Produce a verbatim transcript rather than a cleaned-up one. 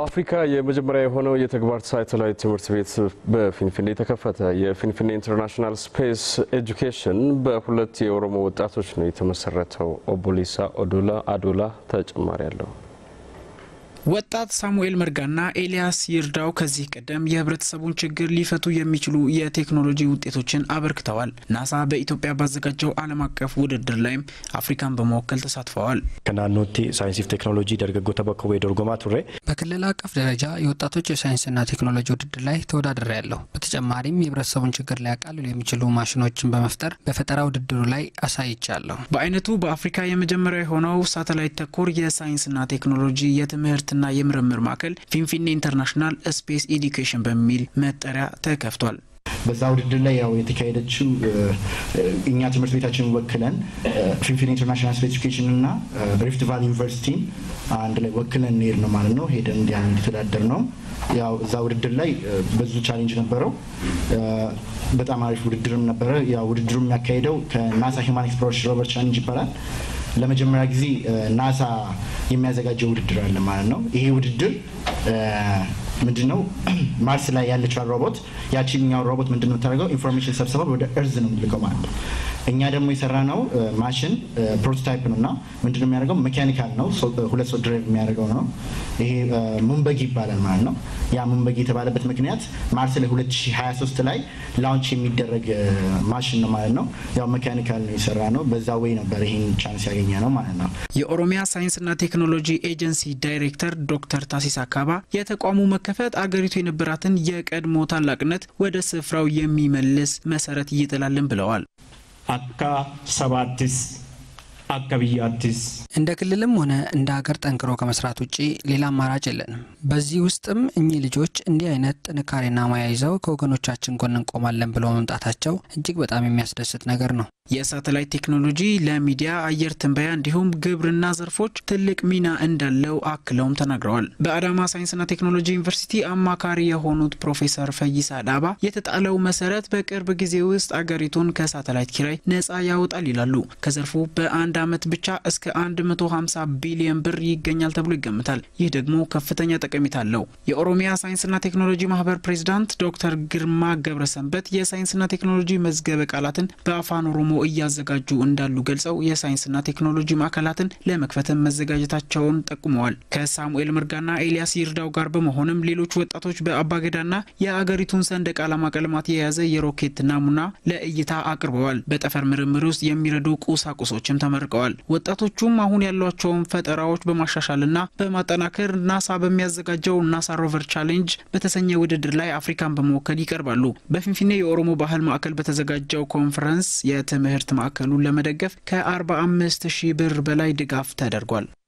በአፍሪካ የመጀመሪያ የሆነው የተግባር ሳተላይት ትምህርት ቤት በፊንፊኔ ተከፈተ። የፊንፊኔ ኢንተርናሽናል ስፔስ ኤጁኬሽን በሁለት የኦሮሞ ወጣቶች ነው የተመሰረተው። ኦቦሊሳ ኦዶላ አዶላ ተጨማሪ ያለው ወጣት ሳሙኤል መርጋና ኤልያስ ይርዳው ከዚህ ቀደም የህብረተሰቡን ችግር ሊፈቱ የሚችሉ የቴክኖሎጂ ውጤቶችን አበርክተዋል። ናሳ በኢትዮጵያ ባዘጋጀው ዓለም አቀፍ ውድድር ላይም አፍሪካን በመወከል ተሳትፈዋል። ከናኖቲ ሳይንስ ቴክኖሎጂ ደርገጎ ተበከው የዶርጎማ ቱሬ በክልል አቀፍ ደረጃ የወጣቶች የሳይንስና ቴክኖሎጂ ውድድር ላይ ተወዳድሬያለሁ። በተጨማሪም የህብረተሰቡን ችግር ሊያቃልሉ የሚችሉ ማሽኖችን በመፍጠር በፈጠራ ውድድሩ ላይ አሳይቻለሁ። በአይነቱ በአፍሪካ የመጀመሪያው የሆነው ሳተላይት ተኮር የሳይንስና ቴክኖሎጂ የትምህርት እና የምርምር ማዕከል ፊንፊኔ ኢንተርናሽናል ስፔስ ኤዱኬሽን በሚል መጠሪያ ተከፍቷል። በዛው ውድድር ላይ ያው የተካሄደችው እኛ ትምህርት ቤታችንን ወክለን ፊንፊኔ ኢንተርናሽናል ስፔስ ኤዱኬሽን እና ሪፍት ቫሊ ዩኒቨርሲቲ አንድ ላይ ወክለን ኔር ነው ማለት ነው። ሄደን እንዲያን እንድትዳደር ነው። ያው እዛው ውድድር ላይ ብዙ ቻሌንጅ ነበረው። በጣም አሪፍ ውድድርም ነበረ። ያው ውድድሩም የሚያካሄደው ከናሳ ሂውማን ኤክስፕሎሬሽን ሮቨር ቻሌንጅ ይባላል። ለመጀመሪያ ጊዜ ናሳ የሚያዘጋጀው ውድድር አለ ማለት ነው። ይሄ ውድድር ምንድነው ማርስ ላይ ያለችው ሮቦት ያቺኛው ሮቦት ምንድነው ታደርገው ኢንፎርሜሽን ሰብስባ ወደ እርዝ ነው ልከው ማለት ነው። እኛ ደግሞ የሰራነው ማሽን ፕሮቶታይፕ ነውና ምንድነው የሚያደርገው ሜካኒካል ነው። ሁለት ሰው ድራይቭ የሚያደርገው ነው። ይሄ ሙንበጊ ይባላል ማለት ነው። ያ ሙንበጊ የተባለበት ምክንያት ማርስ ላይ ሁለት ሺህ ሃያ ሶስት ላይ ላውንች የሚደረግ ማሽን ነው ማለት ነው። ያው ሜካኒካል ነው የሰራነው። በዛ ወይ ነበር ይሄን ቻንስ ያገኘ ነው ማለት ነው። የኦሮሚያ ሳይንስና ቴክኖሎጂ ኤጀንሲ ዳይሬክተር ዶክተር ታሲሳ ካባ የተቋሙ መከፈት አገሪቱ የነበራትን የቀድሞ ታላቅነት ወደ ስፍራው የሚመልስ መሰረት ይጥላልን ብለዋል። አካ ሰባቲስ አካቢያቲስ እንደ ክልልም ሆነ እንደ ሀገር ጠንክሮ ከመስራት ውጪ ሌላ አማራጭ የለንም። በዚህ ውስጥም እኚህ ልጆች እንዲህ አይነት ጥንካሬና ሙያ ይዘው ከወገኖቻችን ጎን እንቆማለን ብለው መምጣታቸው እጅግ በጣም የሚያስደስት ነገር ነው። የሳተላይት ቴክኖሎጂ ለሚዲያ አየር ትንበያ እንዲሁም ግብርና ዘርፎች ትልቅ ሚና እንዳለው አክለውም ተናግረዋል። በአዳማ ሳይንስና ቴክኖሎጂ ዩኒቨርሲቲ አማካሪ የሆኑት ፕሮፌሰር ፈይሳ ዳባ የተጣለው መሰረት በቅርብ ጊዜ ውስጥ አገሪቱን ከሳተላይት ኪራይ ነፃ ያወጣል ይላሉ። ከዘርፉ በአንድ አመት ብቻ እስከ አንድ መቶ ሃምሳ ቢሊዮን ብር ይገኛል ተብሎ ይገምታል። ይህ ደግሞ ከፍተኛ ጠቀሜታ አለው። የኦሮሚያ ሳይንስና ቴክኖሎጂ ማህበር ፕሬዝዳንት ዶክተር ግርማ ገብረሰንበት የሳይንስና ቴክኖሎጂ መዝገበ ቃላትን በአፋን ኦሮሞ እያዘጋጁ እንዳሉ ገልጸው የሳይንስና ቴክኖሎጂ ማዕከላትን ለመክፈት መዘጋጀታቸውን ጠቁመዋል። ከሳሙኤል መርጋና ኤልያስ ይርዳው ጋር በመሆንም ሌሎች ወጣቶች በአባገዳና የአገሪቱን ሰንደቅ ዓላማ ቀለማት የያዘ የሮኬት ናሙና ለእይታ አቅርበዋል። በጠፈር ምርምር ውስጥ የሚረዱ ቁሳቁሶችም ተመርቀዋል። ወጣቶቹም አሁን ያሏቸውን ፈጠራዎች በማሻሻልና በማጠናከር ናሳ በሚያዘጋጀው ናሳ ሮቨር ቻሌንጅ በተሰኘ ውድድር ላይ አፍሪካን በመወከል ይቀርባሉ። በፊንፊኔ የኦሮሞ ባህል ማዕከል በተዘጋጀው ኮንፈረንስ የትምህርት ማዕከሉን ለመደገፍ ከ አርባ አምስት ሺህ ብር በላይ ድጋፍ ተደርጓል።